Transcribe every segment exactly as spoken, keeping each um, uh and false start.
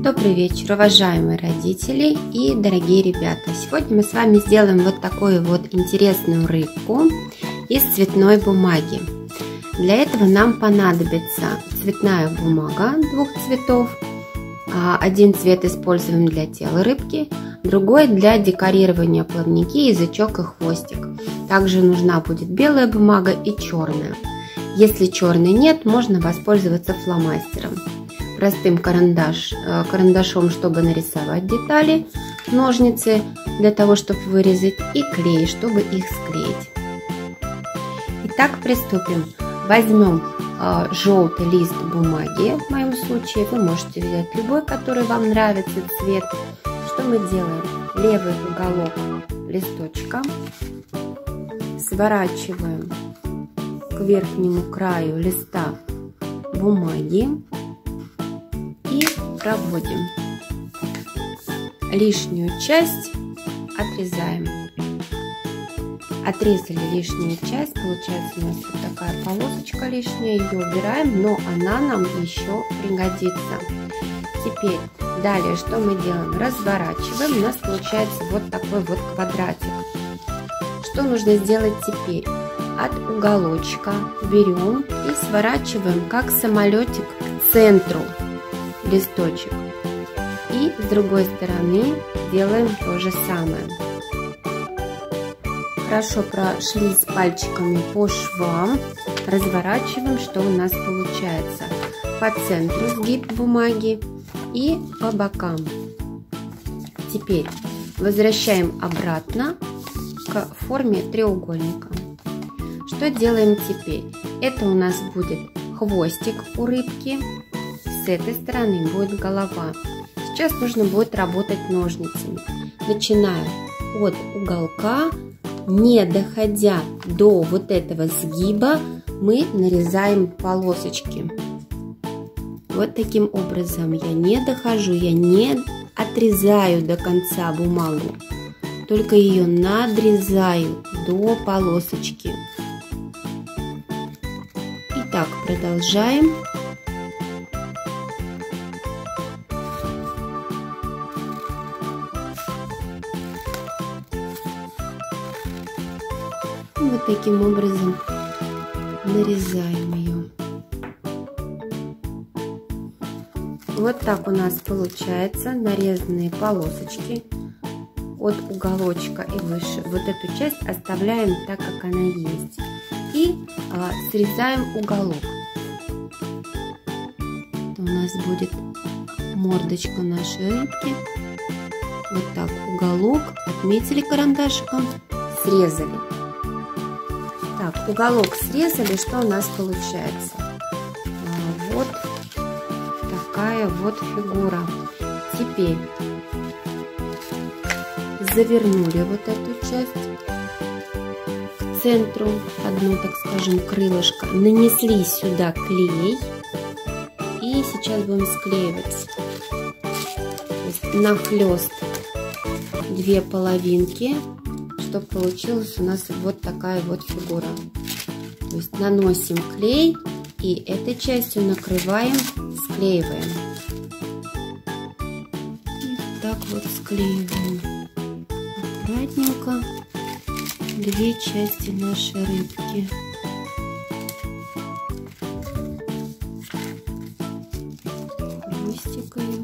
Добрый вечер, уважаемые родители и дорогие ребята! Сегодня мы с вами сделаем вот такую вот интересную рыбку из цветной бумаги. Для этого нам понадобится цветная бумага двух цветов. Один цвет используем для тела рыбки, другой для декорирования плавники, язычок и хвостик. Также нужна будет белая бумага и черная. Если черной нет, можно воспользоваться фломастером. Простым карандаш, карандашом, чтобы нарисовать детали, ножницы для того, чтобы вырезать, и клей, чтобы их склеить. Итак, приступим. Возьмем э, желтый лист бумаги, в моем случае вы можете взять любой, который вам нравится цвет. Что мы делаем? Левый уголок листочка сворачиваем к верхнему краю листа бумаги и проводим. Лишнюю часть отрезаем. Отрезали лишнюю часть, получается у нас вот такая полосочка лишняя, ее убираем, но она нам еще пригодится. Теперь далее что мы делаем? Разворачиваем, у нас получается вот такой вот квадратик. Что нужно сделать теперь? От уголочка берем и сворачиваем как самолетик к центру листочек, и с другой стороны делаем то же самое. Хорошо прошлись пальчиками по швам, разворачиваем, что у нас получается. По центру сгиб бумаги и по бокам. Теперь возвращаем обратно к форме треугольника. Что делаем теперь? Это у нас будет хвостик у рыбки, с этой стороны будет голова. Сейчас нужно будет работать ножницами. Начиная от уголка, не доходя до вот этого сгиба, мы нарезаем полосочки. Вот таким образом я не дохожу, я не отрезаю до конца бумагу, только ее надрезаю до полосочки. Итак, продолжаем. Вот таким образом нарезаем ее. Вот так у нас получается нарезанные полосочки от уголочка и выше. Вот эту часть оставляем так, как она есть. И а, срезаем уголок. Это у нас будет мордочка нашей рыбки. Вот так уголок отметили карандашиком, срезали. Так, уголок срезали, что у нас получается? А, вот такая вот фигура. Теперь завернули вот эту часть к центру, одно, так скажем, крылышко, нанесли сюда клей и сейчас будем склеивать. То есть нахлест две половинки, чтобы получилась у нас вот такая вот фигура. То есть наносим клей и этой частью накрываем, склеиваем. И так вот склеиваем аккуратненько две части нашей рыбки. Хвостиком.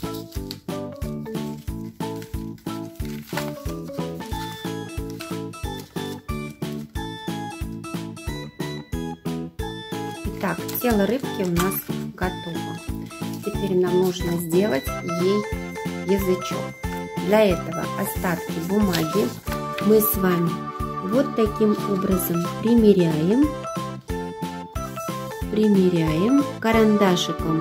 Итак, тело рыбки у нас готово. Теперь нам нужно сделать ей язычок. Для этого остатки бумаги мы с вами вот таким образом примеряем, примеряем, карандашиком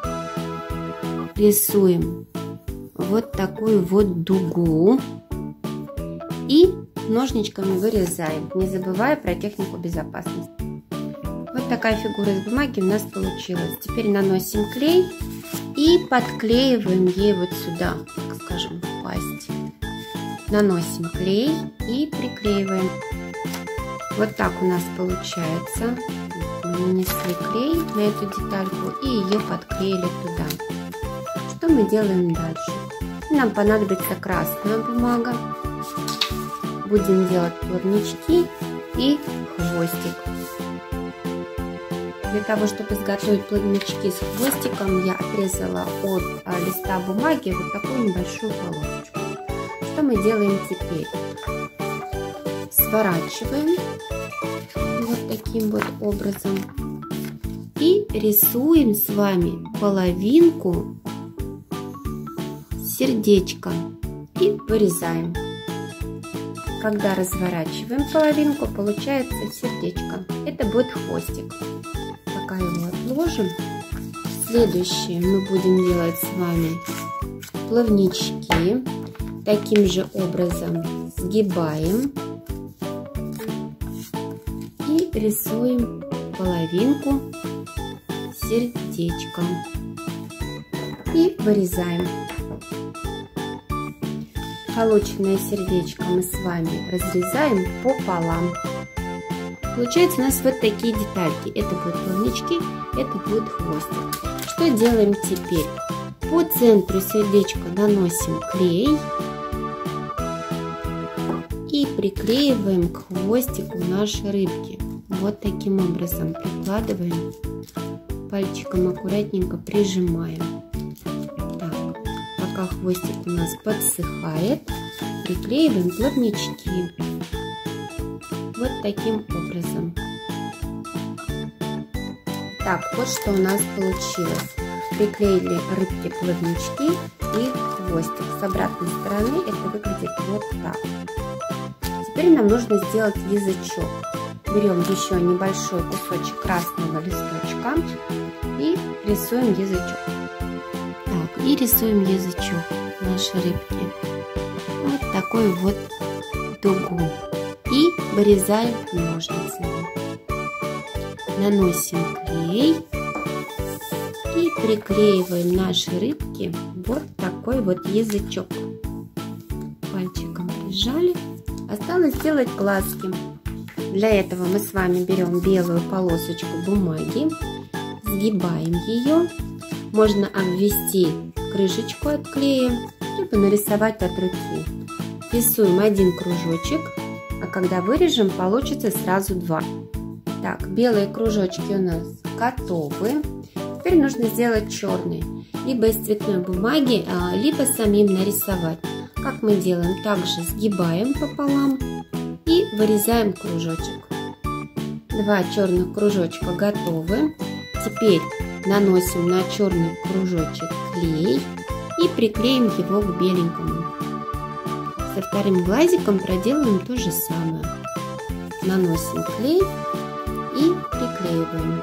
рисуем вот такую вот дугу и ножничками вырезаем, не забывая про технику безопасности. Вот такая фигура из бумаги у нас получилась. Теперь наносим клей и подклеиваем ей вот сюда, так скажем, в пасть. Наносим клей и приклеиваем. Вот так у нас получается. Мы нанесли клей на эту детальку и ее подклеили туда. что мы делаем дальше? Нам понадобится красная бумага. Будем делать плавнички и хвостик. Для того, чтобы изготовить плавнички с хвостиком, я отрезала от а, листа бумаги вот такую небольшую полосочку. Что мы делаем теперь? Сворачиваем вот таким вот образом и рисуем с вами половинку сердечка и вырезаем. Когда разворачиваем половинку, получается сердечко. Это будет хвостик. Пока его отложим. Следующее мы будем делать с вами плавнички. Таким же образом сгибаем и рисуем половинку сердечком и вырезаем. Полученное сердечко мы с вами разрезаем пополам. Получается у нас вот такие детальки. Это будут плавнички, это будет хвостик. Что делаем теперь? По центру сердечка наносим клей и приклеиваем к хвостику нашей рыбки. Вот таким образом прикладываем, пальчиком аккуратненько прижимаем. Так, пока хвостик у нас подсыхает, приклеиваем плавнички. Вот таким образом. Так, вот что у нас получилось. Приклеили рыбки плавнички и хвостик. С обратной стороны это выглядит вот так. Теперь нам нужно сделать язычок. Берем еще небольшой кусочек красного листочка и рисуем язычок. Так, и рисуем язычок нашей рыбки. Вот такой вот дугу. И вырезаем ножницами. Наносим клей и приклеиваем наши рыбки вот такой вот язычок. Пальчиком прижали. Осталось сделать глазки. Для этого мы с вами берем белую полосочку бумаги, сгибаем ее. Можно обвести крышечку от клея, либо нарисовать от руки. Рисуем один кружочек, а когда вырежем, получится сразу два. Так, белые кружочки у нас готовы. Теперь нужно сделать черный. Либо из цветной бумаги, либо самим нарисовать. Как мы делаем? Также сгибаем пополам и вырезаем кружочек. Два черных кружочка готовы. Теперь наносим на черный кружочек клей и приклеим его к беленькому. Со вторым глазиком проделаем то же самое. Наносим клей и приклеиваем.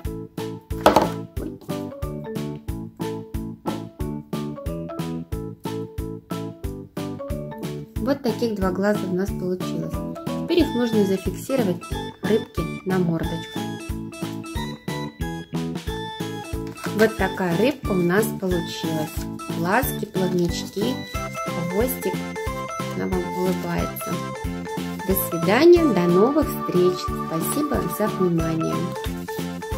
Вот таких два глаза у нас получилось. Теперь их нужно зафиксировать рыбки на мордочку. Вот такая рыбка у нас получилась. Глазки, плавнички, хвостик. Она вам улыбается. До свидания, до новых встреч. Спасибо за внимание.